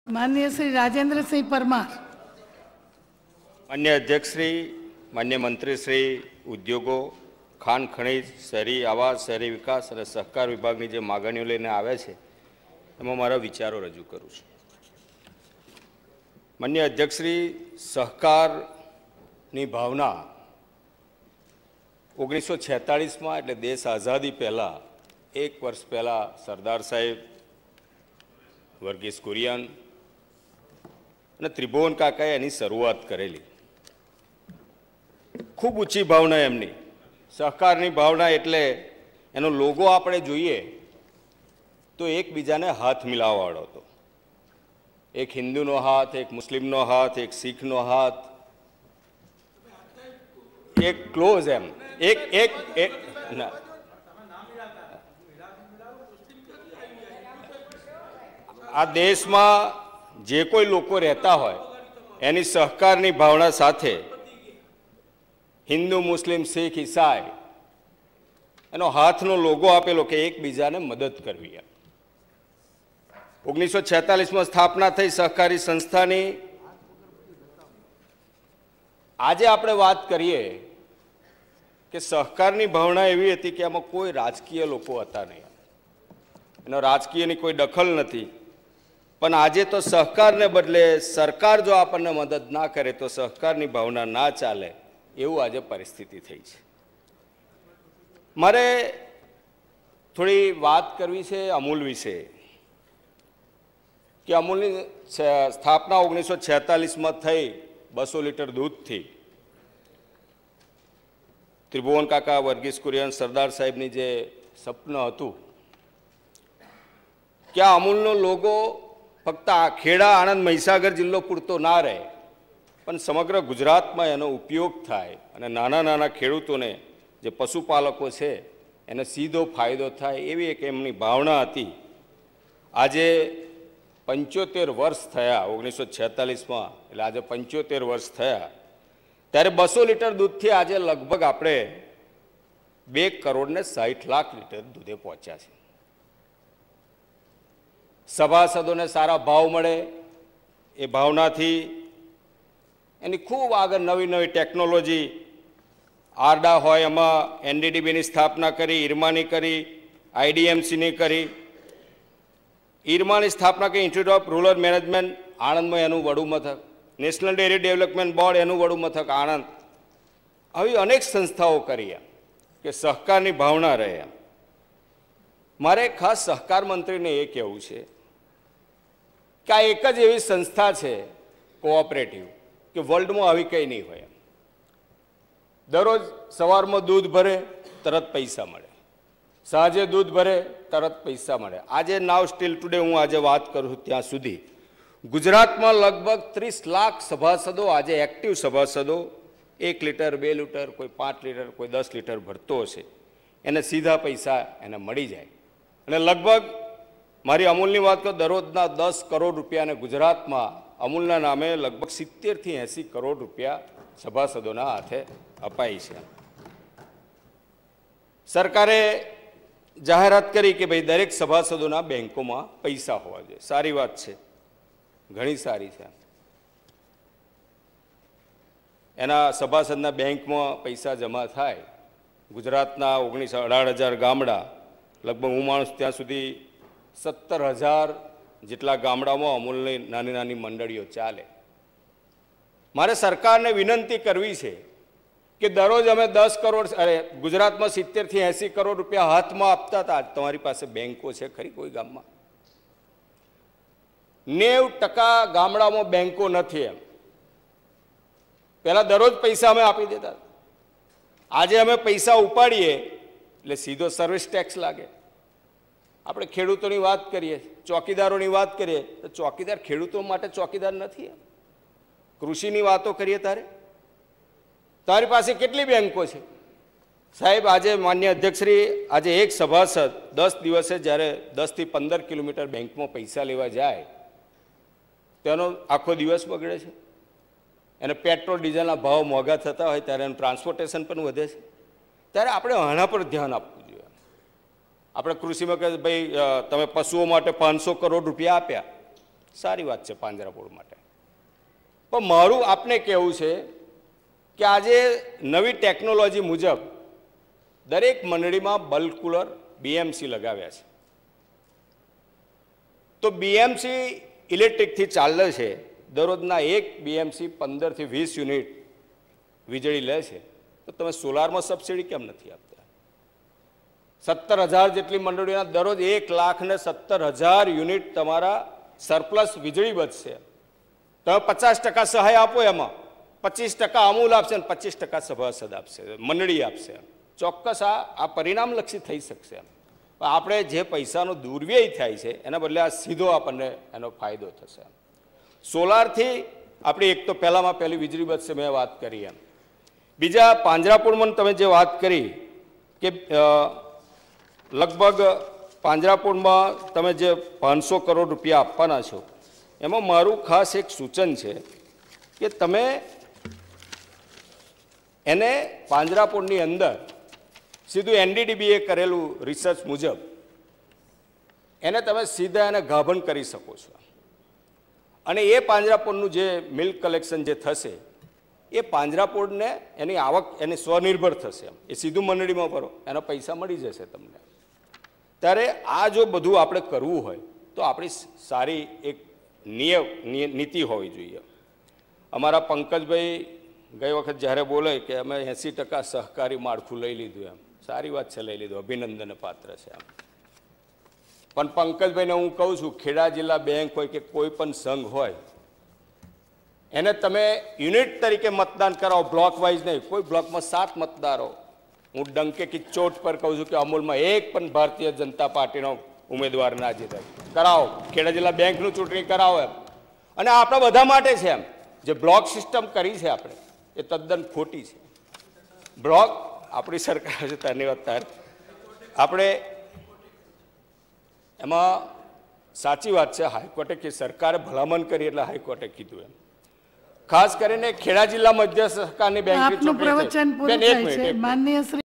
माननीय श्री राजेंद्र सिंह परमार। मान्य अध्यक्ष श्री, मान्य मंत्री श्री, उद्योगों, खान खनिज, शहरी आवास, शहरी विकास और सहकार विभाग की मागणीओ लईने आव्या छे एमां मारा विचारो रजू करूं छुं। मान्य अध्यक्ष श्री, सहकारनी भावना 1946 में एटले देश आज़ादी पहला 1 वर्ष पहला सरदार साहेब, वर्गीस कुरियन અને ત્રિભુવન કાકાએ એની શરૂઆત કરેલી। ખૂબ ઊંચી ભાવના એમની સહકારની ભાવના, એટલે એનો લોગો આપણે જોઈએ તો એકબીજાને હાથ મિલાવવાળો હતો। એક હિન્દુનો હાથ, એક મુસ્લિમનો હાથ, એક શીખનો હાથ, એક ક્લોઝ એમ એક એક એક ના આ દેશમાં જે કોઈ લોકો રહેતા હોય એની સહકારની ભાવના સાથે હિન્દુ, મુસ્લિમ, શીખ, ઈસાઈ એનો હાથનો લોગો આપેલો કે એકબીજાને મદદ કરવી। 1946માં સ્થાપના થઈ સહકારી સંસ્થાની। આજે આપણે વાત કરીએ કે સહકારની ભાવના એવી હતી કે આમાં કોઈ રાજકીય લોકો હતા નહીં, એનો રાજકીયની કોઈ દખલ નથી। પણ આજે તો સહકારને બદલે સરકાર જો આપણને મદદ ના કરે તો સહકારની ભાવના ના ચાલે, એવું આજે પરિસ્થિતિ થઈ છે। મારે થોડી વાત કરવી છે અમૂલ વિશે કે અમૂલની સ્થાપના 1946માં થઈ 200 લીટર દૂધથી। ત્રિભુવન કાકા, વર્ગીસ કુરિયન, સરદાર સાહેબની જે સપન હતું કે આ અમૂલનો લોગો ફક્ત ખેડા, આણંદ, મહીસાગર જિલ્લો પૂરતો ના રહે પણ સમગ્ર ગુજરાતમાં એનો ઉપયોગ થાય અને નાના નાના ખેડૂતોને જે પશુપાલકો છે એને સીધો ફાયદો થાય, એવી એક એમની ભાવના હતી। આજે 75 વર્ષ થયા 1946માં, એટલે આજે 75 વર્ષ થયા, ત્યારે 200 લીટર દૂધથી આજે લગભગ આપણે 2 કરોડ ને 60 લાખ લીટર દૂધે પહોંચ્યા છે। સભાસદોને સારા ભાવ મળે એ ભાવનાથી એની ખૂબ આગળ નવી નવી ટેકનોલોજી, આરડા હોય એમાં એનડીડીબીની સ્થાપના કરી, ઈરમાની કરી, આઈડીએમસીની કરી। ઈરમાની સ્થાપના કરી, ઇન્સ્ટિટ્યૂટ ઓફ રૂરલ મેનેજમેન્ટ આણંદમાં એનું વડું મથક, નેશનલ ડેરી ડેવલપમેન્ટ બોર્ડ એનું વડું મથક આણંદ, આવી અનેક સંસ્થાઓ કરી કે સહકારની ભાવના રહે। મારે ખાસ સહકાર મંત્રીને એ કહેવું છે કે આ એક જ એવી સંસ્થા છે કોઓપરેટિવ કે વર્લ્ડમાં આવી કંઈ નહીં હોય। દરરોજ સવારમાં દૂધ ભરે તરત પૈસા મળે, સાંજે દૂધ ભરે તરત પૈસા મળે। આજે નાવ સ્ટીલ ટુડે હું આજે વાત કરું ત્યાં સુધી ગુજરાતમાં લગભગ 30 લાખ સભાસદો, આજે એક્ટિવ સભાસદો 1 લીટર, 2 લીટર, કોઈ 5 લીટર, કોઈ 10 લીટર ભરતો હશે, એને સીધા પૈસા એને મળી જાય। અને લગભગ મારી અમૂલની વાત કરું, દરરોજના 10 કરોડ રૂપિયાને ગુજરાતમાં અમૂલના નામે લગભગ 70 થી 80 કરોડ રૂપિયા સભાસદોના હાથે અપાય છે। સરકારે જાહેરાત કરી કે ભાઈ દરેક સભાસદોના બેંકોમાં પૈસા હોવા જોઈએ, સારી વાત છે, ઘણી સારી છે। એના સભાસદના બેંકમાં પૈસા જમા થાય। ગુજરાતના 18,000 ગામડા, લગભગ હું માણસ ત્યાં સુધી 17,000 જેટલા ગામડામાં અમૂલની નાની નાની મંડળીઓ ચાલે। મારે સરકારને વિનંતી કરવી છે કે દરરોજ અમે 10 કરોડ, અરે ગુજરાતમાં 70 થી 80 કરોડ રૂપિયા હાથમાં આપતા હતા, તમારી પાસે બેંકો છે ખરી કોઈ ગામમાં? 90% ગામડામાં બેંકો નથી। એમ પહેલા દરરોજ પૈસા અમે આપી દેતા, આજે અમે પૈસા ઉપાડીએ એટલે સીધો સર્વિસ ટેક્સ લાગે। આપણે ખેડૂતોની વાત કરીએ, ચોકીદારોની વાત કરીએ તો ચોકીદાર ખેડૂતો માટે ચોકીદાર નથી। કૃષિની વાતો કરીએ ત્યારે તારી પાસે કેટલી બેંકો છે સાહેબ? આજે માન્ય અધ્યક્ષશ્રી, આજે એક સભાસદ 10 દિવસે જ્યારે 10 થી 15 કિલોમીટર બેંકમાં પૈસા લેવા જાય તેનો આખો દિવસ બગડે છે। એને પેટ્રોલ ડીઝલના ભાવ મોંઘા થતા હોય ત્યારે એનું ટ્રાન્સપોર્ટેશન પણ વધે છે। ત્યારે આપણે આના પર ધ્યાન આપવું જોઈએ। આપણે કૃષિમાં કહે ભાઈ તમે પશુઓ માટે 500 કરોડ રૂપિયા આપ્યા, સારી વાત છે પાંજરાપોળ માટે. પણ મારું આપને કહેવું છે કે આજે નવી ટેકનોલોજી મુજબ દરેક મંડળીમાં બલ્ક કુલર બીએમસી લગાવ્યા છે. તો બીએમસી ઇલેક્ટ્રિકથી ચાલે છે. દરરોજના એક બીએમસી 15 થી 20 યુનિટ વીજળી લે છે. તો તમે સોલારમાં સબસિડી કેમ નથી આપતા? 17,000 જેટલી મંડળીઓના દરરોજ 1,17,000 યુનિટ તમારા સરપ્લસ વીજળી બચશે. તમે 50% સહાય આપો, એમાં 25% અમૂલ આપશે અને 25% સભાસદ આપશે, મંડળી આપશે. ચોક્કસ આ પરિણામલક્ષી થઈ શકશે. આપણે જે પૈસાનો દુર્વ્યય થાય છે એના બદલે આ સીધો આપણને એનો ફાયદો થશે. સોલારથી આપણી એક તો પહેલામાં પહેલી વીજળી બચશે, મેં વાત કરી એમ. બીજા પાંજરાપોળમાં તમે જે વાત કરી કે લગભગ પાંજરાપોળમાં તમે જે 500 કરોડ રૂપિયા આપવાના છો, એમાં મારું ખાસ એક સૂચન છે કે તમે એને પાંજરાપોળની અંદર સીધું એનડીડીબીએ કરેલું રિસર્ચ મુજબ એને તમે સીધા એને ગાભણ કરી શકો છો. અને એ પાંજરાપોળનું જે મિલ્ક કલેક્શન જે થશે એ પાંજરાપોળને એની આવક એની સ્વનિર્ભર થશે. એ સીધું મંડળીમાં ભરો, એના પૈસા મળી જશે તમને. ત્યારે આ જો બધું આપણે કરવું હોય તો આપણી સારી એક નીતિ હોવી જોઈએ. અમારા પંકજભાઈ ગઈ વખત જ્યારે બોલે કે અમે 80% સહકારી માળખું લઈ લીધું, એમ સારી વાત છે, લઈ લીધું, અભિનંદનને પાત્ર છે. એમ પણ પંકજભાઈને હું કહું છું, ખેડા જિલ્લા બેંક હોય કે કોઈ પણ સંઘ હોય એને તમે યુનિટ તરીકે મતદાન કરાવો, બ્લોક વાઇઝ નહીં. કોઈ બ્લોકમાં 7 મતદારો, હું ડંકે કી ચોટ પર કહું છું કે અમૂલમાં એક પણ ભારતીય જનતા પાર્ટીનો ઉમેદવાર ના જીતે. કરાવો, ખેડા જિલ્લા બેંકનું ચૂંટણી કરાવો એમ. અને આપણા બધા માટે છે. એમ જે બ્લોક સિસ્ટમ કરી છે આપણે એ તદ્દન ખોટી છે. બ્લોક આપણી સરકાર છે, ધન્યવાદ તાર. આપણે એમાં સાચી વાત છે, હાઈકોર્ટે કે સરકારે ભલામણ કરી એટલે હાઈકોર્ટે કીધું. એમ ખાસ કરીને ખેડા જિલ્લા મધ્ય સહકારની બેંકની આપનું પ્રવચન પૂરું થાય છે. માનનીય શ્રી